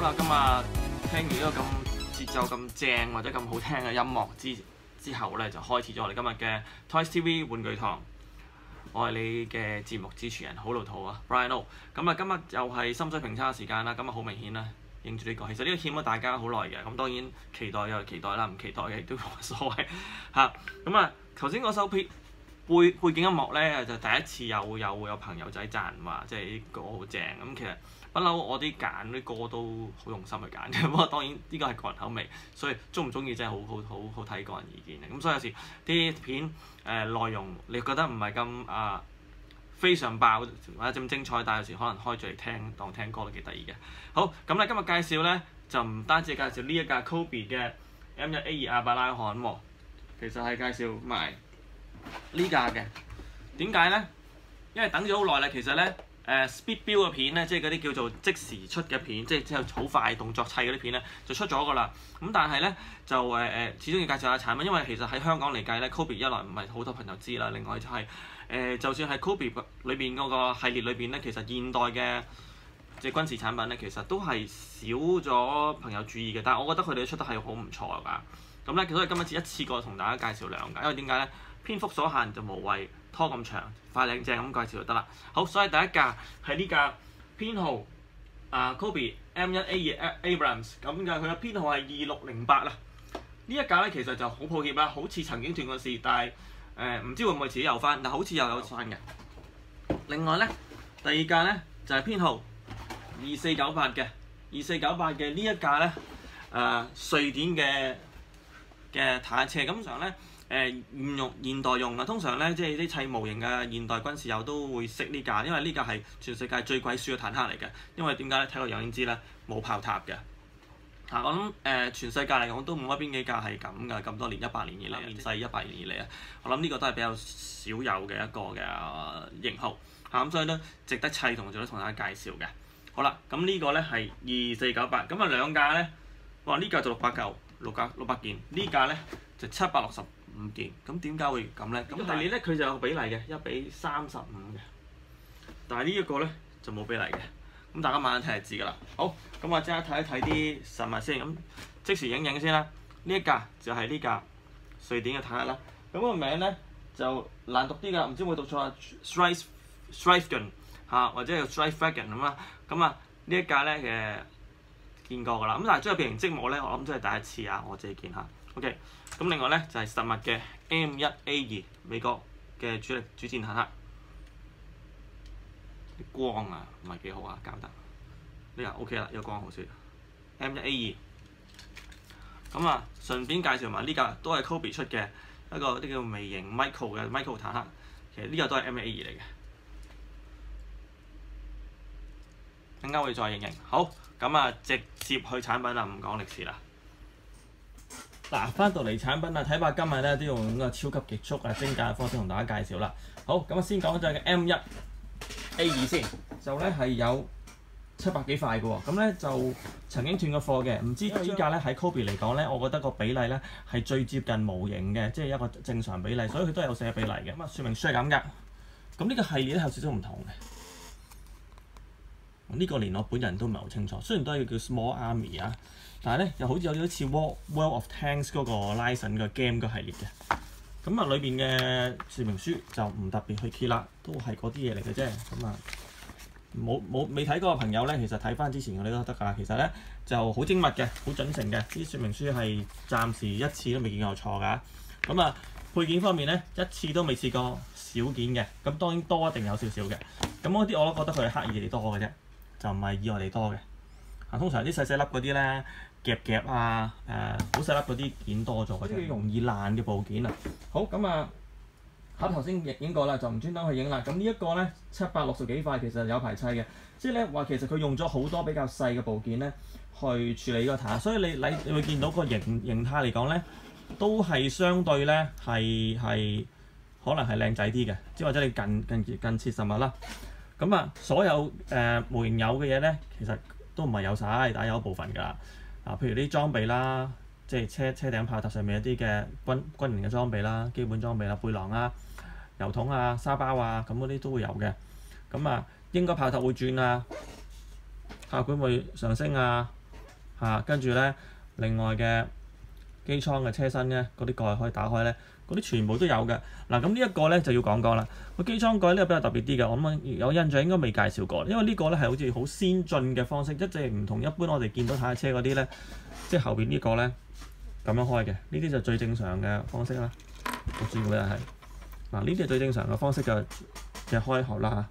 啦，今日聽完呢個咁節奏咁正或者咁好聽嘅音樂之後咧，就開始咗我哋今日嘅 Toys TV 玩具堂。我係你嘅節目主持人，好老土啊 ，Brian O。咁啊，今日又係深水平差嘅時間啦，咁啊好明顯啦，影住呢個。其實呢個欠咗大家好耐嘅，咁當然期待又期待啦，唔期待嘅亦都冇乜所謂嚇。咁啊，頭先嗰首背景音樂咧，就第一次有朋友仔讚話，即係啲歌好正。咁其實不嬲，我啲揀啲歌都好用心去揀嘅。不過當然呢個係個人口味，所以鍾唔鍾意真係好睇個人意見嘅。咁所以有時啲片內容你覺得唔係咁非常爆或者咁精彩，但係有時可能開住嚟聽當聽歌都幾得意嘅。好，咁咧今日介紹咧就唔單止介紹呢一架 Kobe 嘅 M1A2 亞伯拉罕喎，其實係介紹埋呢架嘅。點解咧？因為等咗好耐啦，其實咧。Speed Build 嘅片咧，即係嗰啲叫做即時出嘅片，即係之後好快動作砌嗰啲片咧，就出咗㗎啦。咁但係咧就始終要介紹下產品，因為其實喺香港嚟計咧 ，Kobe 一來唔係好多朋友知啦，另外就係就算係 Kobe 裏邊嗰個系列裏邊咧，其實現代嘅即係軍事產品咧，其實都係少咗朋友注意嘅。但係我覺得佢哋都出得係好唔錯㗎。咁咧，所以今日一次過同大家介紹兩架，因為點解咧？篇幅所限就無謂拖咁長，快靚正咁介紹就得啦。好，所以第一架係呢架編號Kobe M1A2 Abrams， 咁嘅佢嘅編號係2608啦。呢一架咧其實就好抱歉啦，好似曾經斷過市，但係唔知會唔會自己有翻，但好似又有翻嘅。另外咧，第二架咧就係編號2498嘅2498嘅呢一架咧瑞典嘅坦克車，咁常咧。現代用啊，通常咧即係啲砌模型嘅現代軍事友都會識呢架，因為呢架係全世界最鬼鼠嘅坦克嚟嘅。因為點解咧？睇個樣已經知啦，冇炮塔嘅。我諗全世界嚟講都冇乜邊幾架係咁㗎，咁多年100年以嚟，面世100年以嚟啊，我諗呢個都係比較少有嘅一個嘅型號咁所以咧值得砌同大家介紹嘅。好啦，咁呢個咧係2498，咁啊兩架咧，哇呢架就600件，呢架咧就765件，咁點解會咁咧？咁第二咧佢就有比例嘅1:35嘅，但係呢一個咧就冇比例嘅，咁大家慢慢睇就知㗎啦。好，咁我即刻睇一睇啲實物先，咁即時影先啦。呢一架就係呢架瑞典嘅坦克啦，咁個名咧就難讀啲㗎，唔知會讀錯啊 Stridsvagn 或者叫 Stridsvagn 咁啦。咁啊呢一架咧見過㗎啦，咁但係將佢變成積木咧，我諗真係第一次啊，我自己見下。OK， 咁另外咧就係實物嘅 M1A2 美國嘅主戰坦克，啲光啊唔係幾好啊，搞得呢個 OK 啦，有光好啲。M1A2，咁啊順便介紹埋呢架都係 Kobe 出嘅一個啲叫微型 Micro 坦克，其實呢個都係 M1A2 嚟嘅。陣間會再影。好，咁啊直接去產品啦，唔講歷史啦。嗱，翻到嚟產品啦，睇怕今日咧都用個超級極速精簡嘅方式同大家介紹啦。好，咁啊先講就係 M1A2 先，就咧係有700幾塊嘅喎，咁咧就曾經斷過貨嘅，唔知呢架咧喺 Kobe 嚟講咧，我覺得個比例咧係最接近模型嘅，即係一個正常比例，所以佢都係有寫比例嘅。咁啊說明書係咁㗎，咁呢個系列咧有少少唔同嘅。呢個連我本人都唔係好清楚，雖然都係叫 Small Army 啊，但係咧又好似有啲似 World of Tanks 嗰個 License 個 game 個系列嘅。咁啊裏邊嘅說明書就唔特別去揭啦，都係嗰啲嘢嚟嘅啫。咁啊未睇過嘅朋友咧，其實睇翻之前嗰啲都得㗎。其實咧就好精密嘅，好準成嘅。啲說明書係暫時一次都未見過有錯㗎。咁啊配件方面咧，一次都未試過少件嘅。咁當然多一定有少少嘅。咁嗰啲我都覺得佢係刻意地多嘅啫。就唔係意外地多嘅，通常啲細粒嗰啲咧夾啊，好細粒嗰啲件多咗嘅啫，容易爛嘅部件啊。好，咁啊，頭先影過啦，就唔專登去影啦。咁呢一個咧760幾塊，其實有排砌嘅，即係咧話其實佢用咗好多比較細嘅部件咧去處理呢個塔，所以你會見到個形態嚟講咧，都係相對咧係可能係靚仔啲嘅，即係或者你近切實物啦。咁啊，所有模型有嘅嘢咧，其實都唔係有晒，但係有一部分㗎。譬如啲裝備啦，即係車頂炮塔上面一啲嘅軍人嘅裝備啦、基本裝備啦、背囊啊、油桶啊、沙包啊，咁嗰啲都會有嘅。咁啊，應該炮塔會轉啊，炮管會上升啊， 跟住咧另外嘅機艙嘅車身咧，嗰啲蓋可以打開咧，嗰啲全部都有嘅。嗱，咁呢一個咧就要講啦。個機艙蓋呢個比較特別啲嘅，我諗有印象應該未介紹過，因為呢個咧係好似好先進嘅方式，一直唔同一般我哋見到坦克車嗰啲咧，即係後邊呢個咧咁樣開嘅，呢啲就最正常嘅方式啦。我知嘅係嗱，呢啲係最正常嘅方式嘅開殼啦。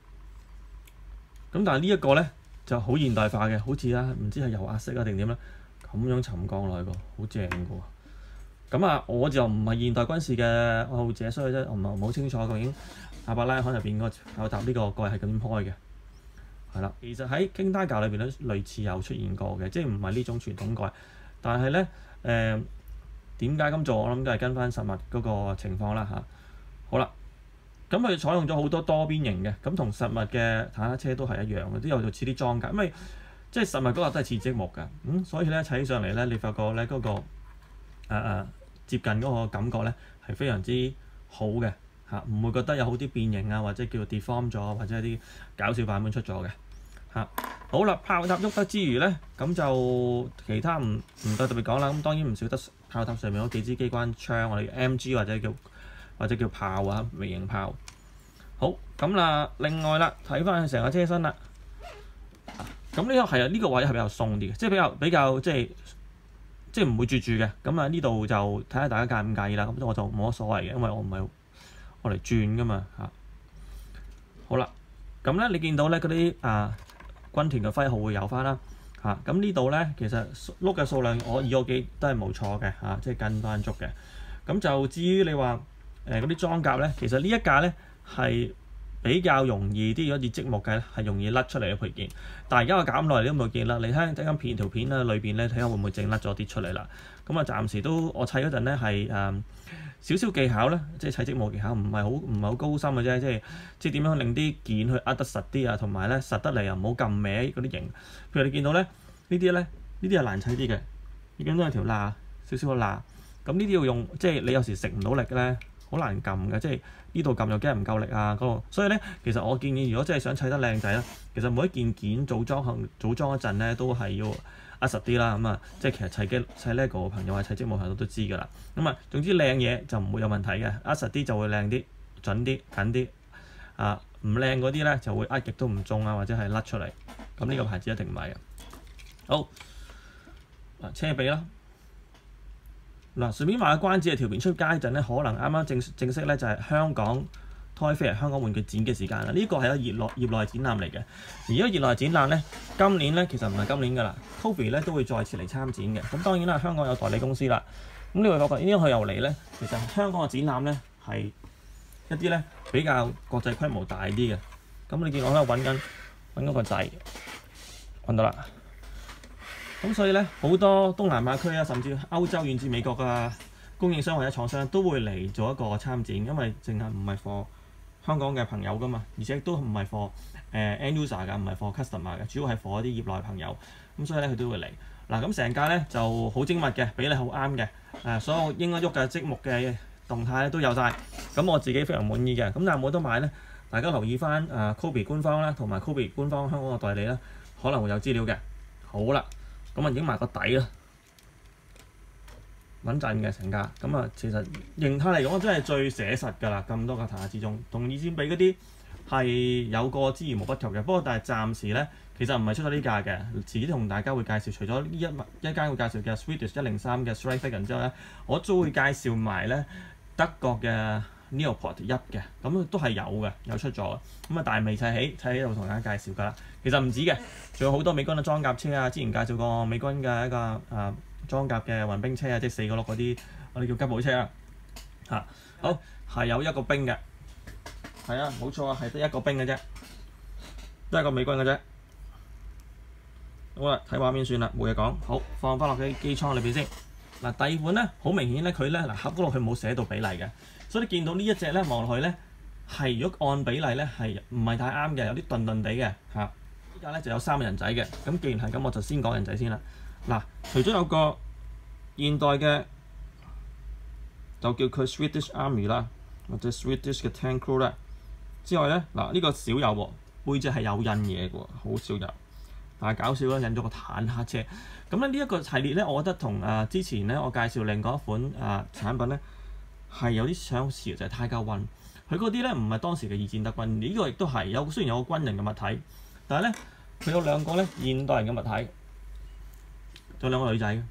咁但係呢一個咧就好現代化嘅，好似啦唔知係油壓式啊定點啦，咁樣沉降落去個，好正嘅喎。咁啊，我就唔係現代軍事嘅愛好者，所以咧我唔係好清楚究竟阿伯拉罕入邊個炮塔呢個蓋係咁開嘅，係啦。其實喺京丹教裏邊咧類似有出現過嘅，即係唔係呢種傳統蓋，但係咧點解咁做？我諗都係跟翻實物嗰個情況啦嚇。好啦，咁佢採用咗好多多邊形嘅，咁同實物嘅坦克車都係一樣嘅，都有似啲裝甲，因為即係實物嗰個都係似積木㗎，所以咧砌起上嚟咧，你發覺咧嗰個接近嗰個感覺咧係非常之好嘅嚇，唔會覺得有好啲變形啊，或者叫 deform 咗，或者一啲搞笑版本出咗嘅嚇。好啦，炮塔喐得之餘咧，咁就其他唔特別講啦。咁當然唔少得炮塔上面嗰幾支機關槍，我哋 MG 或者叫炮啊，微型炮。好咁啦，另外啦，睇翻成個車身啦。咁呢個係啊，呢個位係比較鬆啲嘅，即係比較即係唔會住嘅。咁啊呢度就睇下大家介唔介意啦。咁我就冇乜所謂嘅，因為我唔係我嚟轉噶嘛嚇。好啦，咁咧你見到咧嗰啲軍團嘅徽號會有翻啦嚇。咁呢度咧其實轆嘅數量我記都係冇錯嘅嚇，即係跟翻足嘅。咁就至於你話嗰啲裝甲咧，其實呢一架咧係比較容易啲，如果以積木計咧係容易甩出嚟嘅配件。但係而家我搞咁耐你都冇見啦，你睇緊條片啦，裏邊咧睇下會唔會整甩咗啲出嚟啦。咁啊暫時都我砌嗰陣咧係少少技巧咧，即係砌積木技巧唔係好高深嘅啫，即係點樣令啲件去壓得實啲啊，同埋咧實得嚟又唔好撳歪嗰啲型。譬如你見到咧呢啲係難砌啲嘅，已經都有條罅少少個罅。咁呢啲要用即係你有時食唔到力咧，好難撳嘅，即係呢度撳又驚唔夠力啊嗰個。所以咧，其實我建議如果真係想砌得靚仔咧，其實每一件件組裝一陣咧，都係要壓實啲啦。咁啊，即係其實砌 LEGO 嘅朋友或者砌積木朋友都知㗎啦。咁啊，總之靚嘢就唔會有問題嘅，壓實啲就會靚啲、準啲、緊啲。唔靚嗰啲咧就會壓極都唔中啊，或者係甩出嚟。咁呢個牌子一定唔係嘅。好，車尾啦。嗱，順便話個關子係條片出街陣咧，可能啱啱正式咧就係香港 Toy Fair 香港玩具展嘅時間啦。呢個係一個業內展覽嚟嘅。而家業內展覽咧，今年咧其實唔係今年㗎啦 ，Kobe 咧都會再次嚟參展嘅。咁當然啦，香港有代理公司啦。咁你會發覺點解佢又嚟咧？其實香港嘅展覽咧係一啲咧比較國際規模大啲嘅。咁你見我喺度揾嗰個掣，揾到啦。咁所以咧，好多東南亞區啊，甚至歐洲遠至美國嘅供應商或者廠商都會嚟做一個參展，因為淨係唔係 for 香港嘅朋友噶嘛，而且都唔係 for end user 㗎，唔係 for customer 嘅，主要係 for 一啲業內朋友。咁所以咧，佢都會嚟。嗱，咁成架咧就好精密嘅，比例好啱嘅。所有應該喐嘅積木嘅動態咧都有晒。咁我自己非常滿意嘅。咁但係冇得買咧，大家留意翻Kobe 官方啦，同埋 Kobe 官方香港嘅代理啦，可能會有資料嘅。好啦。咁啊，影埋個底啦，穩陣嘅成架。咁啊，其實形態嚟講真係最寫實㗎啦。咁多架坦克之中，同以前比嗰啲係有個之而無不及嘅。不過但係暫時咧，其實唔係出咗呢架嘅。遲啲同大家會介紹，除咗呢一間會介紹嘅 Swedish 103嘅 Strike Wagon 之後咧，我都會介紹埋咧德國嘅 Neopard 1嘅，咁都係有出咗嘅。咁啊，但係未砌起就同大家介紹㗎啦。其實唔止嘅，仲有好多美軍嘅裝甲車啊！之前介紹過美軍嘅一個裝甲嘅運兵車啊，即係4個轆嗰啲，我哋叫吉普車啊。好，係有一個兵嘅，係啊，冇錯啊，係得一個兵嘅啫，都係個美軍嘅啫。好啦，睇畫面算啦，冇嘢講。好，放翻落去機艙裏邊先。嗱，第二款咧，好明顯咧，佢咧盒嗰度佢冇寫到比例嘅，所以你見到呢一隻咧望落去咧係如果按比例咧係唔係太啱嘅，有啲頓頓地嘅嚇。依家咧就有3個人仔嘅，咁既然係咁，我就先講人仔先啦。嗱，除咗有個現代嘅，就叫佢 Swedish Army 啦，或者 Swedish 嘅 Tank Crew 啦之外咧，嗱呢個少有喎，背脊係有印嘢嘅喎，好少有。 但係搞笑啦，引咗個坦克車。咁咧呢一個系列咧，我覺得同之前咧我介紹另外一款產品咧係有啲相似嘅，就係 Tiger One。佢嗰啲咧唔係當時嘅二戰德軍，呢個亦都係雖然有個軍人嘅物體，但係咧佢有兩個咧現代人嘅物體，仲有兩個女仔。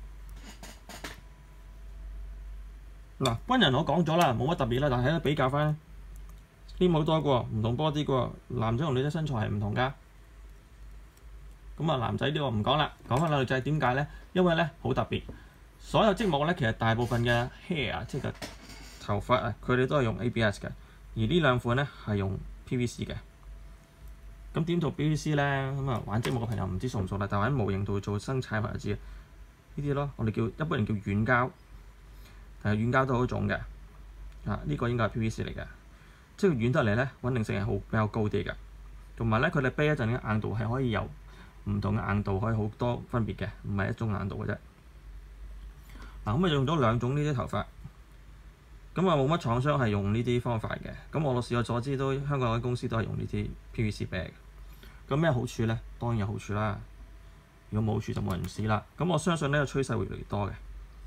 嗱，軍人我講咗啦，冇乜特別啦，但係咧比較翻呢冇多個唔同波啲個，男仔同女仔身材係唔同㗎。咁男仔呢個唔講啦，講翻女仔點解咧？因為咧好特別，所有積木咧其實大部分嘅 hair 即係個頭髮佢哋都係用 ABS 嘅，而呢兩款咧係用 PVC 嘅。咁點做 PVC 咧？玩積木嘅朋友唔知熟唔熟啦，但係喺模型度做生產就知呢啲咯。我哋一般人叫軟膠，但係軟膠都好種嘅。呢個應該係 PVC 嚟嘅，即係軟得嚟咧，穩定性係比較高啲嘅。同埋咧，佢哋啤一陣嘅硬度係可以有唔同嘅硬度，可以好多分別嘅，唔係一種硬度嘅啫。咁用咗兩種呢啲頭髮，冇乜廠商係用呢啲方法嘅。咁我視我所知都香港嘅公司都係用呢啲 PVC 啤嘅。咁咩好處咧？當然有好處啦。如果冇好處就冇人試啦。咁我相信呢個趨勢會越嚟越多嘅。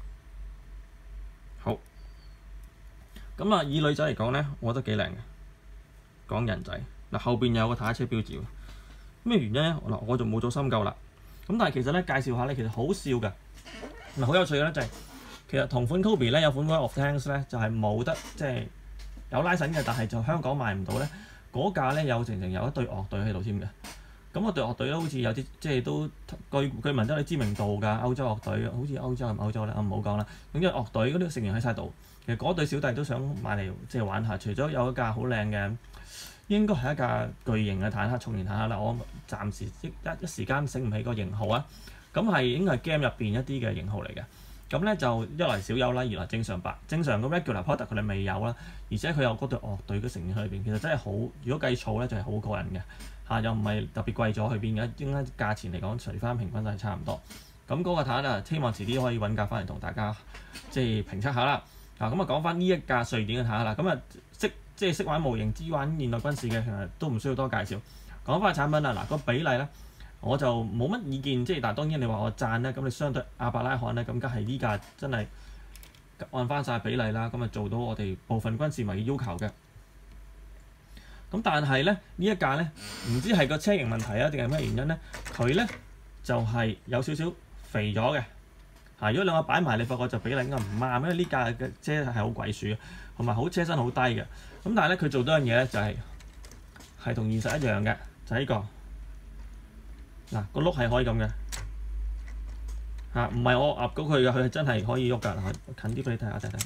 好。以女仔嚟講咧，我覺得幾靚嘅。講人仔後邊有個坦克車標誌喎。咩原因咧？我就冇做深究啦。但係其實咧介紹下咧，其實好笑嘅。好有趣嘅咧就係、其實同款 Kobe 咧有款 World of Tanks 咧就係冇得即係有拉繩嘅，但係就香港買唔到咧。嗰架咧有成有一隊樂隊喺度添嘅。嗰隊樂隊咧好似有啲即係都據聞都有啲知名度㗎。歐洲樂隊好似歐洲係咪歐洲咧？唔好講啦。咁因為樂隊嗰啲成員喺晒度，其實嗰隊小弟都想買嚟即係玩下。除咗有一架好靚嘅。應該係一架巨型嘅坦克，重型坦克啦。我暫時一時間醒唔起個型號啊。咁係應該係 game 入邊一啲嘅型號嚟嘅。咁咧就一來少有啦，二來正常嘅 regular product 佢哋未有啦。而且佢有嗰隊樂隊嘅成員喺裏邊，其實真係好。如果計數咧就係好過癮嘅又唔係特別貴咗去邊嘅，應該價錢嚟講除翻平均都係差唔多。咁嗰個坦克希望遲啲可以揾架翻嚟同大家即係評測下啦。講翻呢一架瑞典嘅坦克啦。即係識玩模型、知玩現代軍事嘅，其實都唔需要多介紹。講翻產品啦，個比例咧我就冇乜意見，但係當然你話我讚咧，咁你相對亞伯拉罕咧，咁梗係呢架真係按翻晒比例啦，咁做到我哋部分軍事迷嘅要求嘅。但係咧呢一架咧，唔知係個車型問題啊，定係咩原因咧？佢咧就係有少少肥咗嘅。如果兩個擺埋，你發覺就比例應該唔啱，因為呢架嘅車係好鬼鼠，同埋車身好低嘅。但係咧佢做多樣嘢咧就係同現實一樣嘅，就係呢個個轆係可以咁嘅唔係我壓高佢嘅，佢係真係可以喐㗎。近啲俾你睇下，睇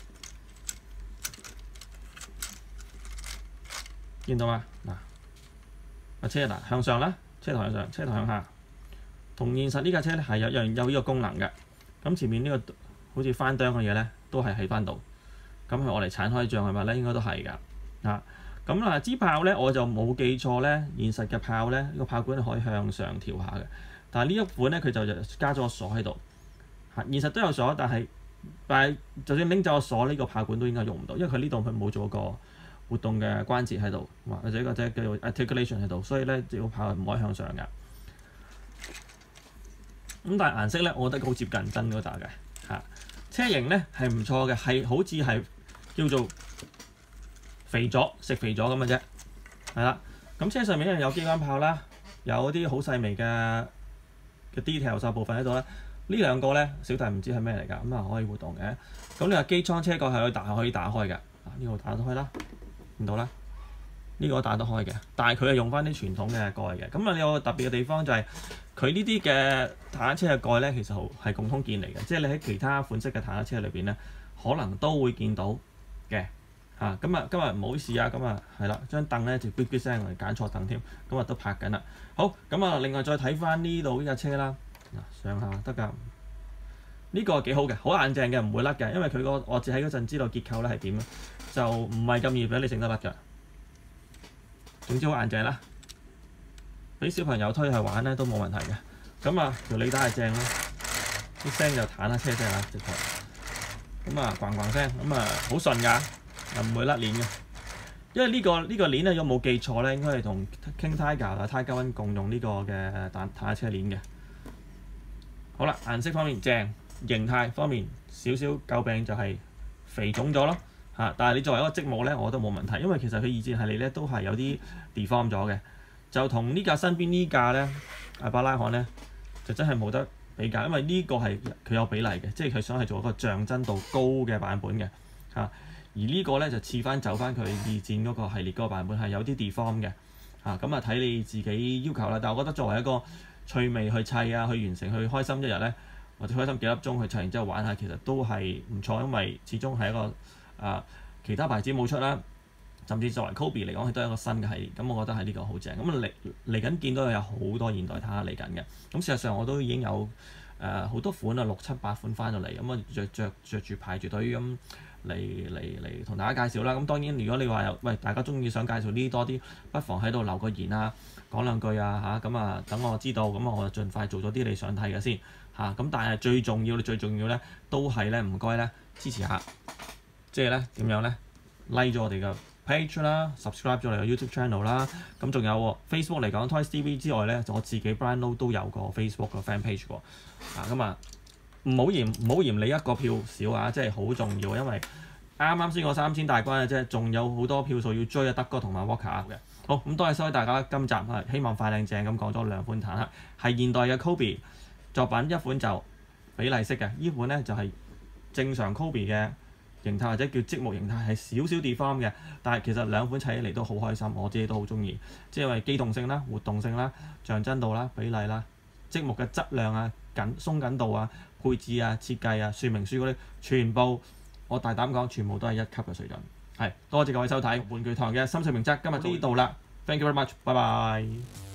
見到嘛？車向上啦，車頭向上，車頭向下，同現實呢架車咧係有呢個功能嘅。咁前面呢個好似翻釘嘅嘢咧，都係喺翻度。咁我嚟剷開障礙物咧，應該都係㗎。咁支炮咧，我就冇記錯咧，現實嘅炮咧，呢個炮管可以向上調下嘅。但係呢一款咧，佢就加咗個鎖喺度。現實都有鎖，但係就算拎走個鎖，呢個炮管都應該用唔到，因為佢呢度佢冇做個活動嘅關節喺度，或者叫做 articulation 喺度，所以咧個炮係唔可以向上㗎。但係顏色咧，我覺得好接近真嗰笪嘅車型咧係唔錯嘅，係好似係叫做食肥咗咁嘅啫，係啦。咁車上面咧有機關炮啦，有啲好細微嘅 detail 部分喺度啦。呢兩個咧小弟唔知係咩嚟㗎，咁可以活動嘅。咁你話機艙車蓋係可以打開㗎，呢個打得開啦，見到啦。呢個打得開嘅，但係佢係用翻啲傳統嘅蓋嘅。咁你有個特別嘅地方就係佢呢啲嘅坦克車嘅蓋咧，其實係共通件嚟嘅，即係你喺其他款式嘅坦克車裏邊咧，可能都會見到嘅。今日唔好意思啊，係啦，張凳咧就咇咇聲，我哋揀錯凳添，都拍緊啦。好，另外再睇翻呢度呢架車啦，上下得㗎。呢個幾好嘅，好硬淨嘅，唔會甩嘅，因為佢個我自喺嗰陣知道結構咧係點咧，就唔係咁易俾你整得甩㗎。總之好硬淨啦，俾小朋友推去玩咧都冇問題嘅。條履帶係正啦，啲聲就坦克車聲直頭。咣咣聲，好順㗎，又唔會甩鏈嘅。 因為呢個鏈咧，如果冇記錯咧，應該係同 King Tiger 啊、Tiger One 共用呢個嘅坦克車鏈嘅。好啦，顏色方面正，形態方面少少詬病就係肥腫咗咯嚇。但係你作為一個積木咧，我覺得冇問題，因為其實佢二戰系列咧都係有啲 deform 咗嘅，就同呢架身邊呢架咧阿巴拉罕咧就真係冇得比較，因為呢個係佢有比例嘅，即係佢想係做一個像真度高嘅版本嘅嚇。而呢個咧就似翻走翻佢二戰嗰個系列嗰個版本係有啲 deform 嘅嚇，咁睇你自己要求啦。但係我覺得作為一個趣味去砌啊，去完成去開心一日咧，或者開心幾粒鐘去砌完之後玩下，其實都係唔錯，因為始終係一個其他牌子冇出啦，甚至作為 Kobe 嚟講，佢都係一個新嘅系列。咁我覺得係呢個好正。咁嚟緊見到有好多現代坦克嚟緊嘅。咁事實上我都已經有好多款啊，6、7、8款翻到嚟，咁啊着住排住隊咁嚟同大家介紹啦。咁當然如果你話喂大家中意想介紹呢啲多啲，不妨喺度留個言啊，講兩句啊嚇，咁啊等我知道，咁我就盡快做咗啲你想睇嘅先嚇。咁但係最重要咧，都係咧唔該咧支持下，即係咧點樣咧 like 咗我哋嘅 page 啦 ，subscribe 咗我哋嘅 YouTube channel 啦。咁仲有 Facebook 嚟講 Toys TV 之外咧，我自己 Brian Low 都有個 Facebook 嘅 fan page 喎。咁啊唔好嫌你一個票少啊，即係好重要，因為啱先過3000大關啊，即係仲有好多票數要追啊，德哥同埋 Walker 嘅。好，咁多謝收睇大家今集啊，希望快靚正咁講咗兩款坦克，係現代嘅 Kobe 作品，一款就比例式嘅，呢款咧就係正常 Kobe 嘅形態或者叫積木形態，係少少 deform 嘅，但係其實兩款砌起嚟都好開心，我自己都好中意，即係因為機動性啦、活動性啦、像真度啦、比例啦、積木嘅質量啊、鬆緊度啊、配置啊、設計啊、說明書嗰啲，全部我大膽講，全部都係1級嘅水準。係，多謝各位收睇玩具堂嘅心水名則，今日呢度啦 ，thank you very much，拜拜。